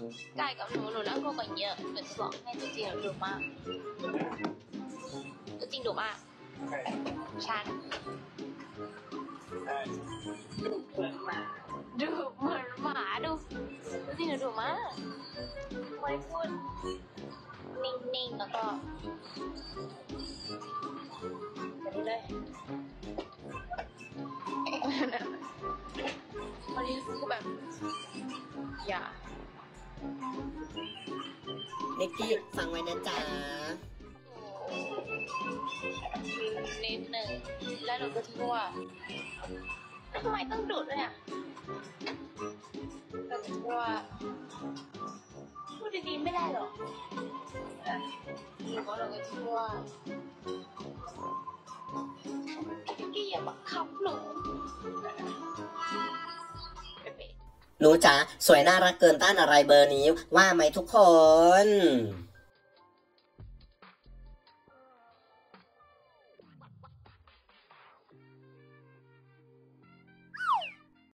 กายกับหนูน่ากลัวกว่าเยอะหนูจะบอกให้ตัวจริงหนูดุมากตัวจริงดุมากชันดุเหมือนหมาดูตัวจริงหนูดุมากไว้พูดนิ่งๆแล้วก็แบบนี้เลยวันนี้คือแบบอย่านิกกี้ฟังไว้นะจ๊ะนิดหนึ่งแล้วหนูก็ทั่วทำไมต้องดูดด้วยอ่ะเราทั่วพูดดีๆไม่ได้หรอหนูก็เราก็ทั่วพี่อย่าบังคับหนูหนูจ๋าสวยน่ารักเกินต้านอะไรเบอร์นี้ว่าไหมทุกคน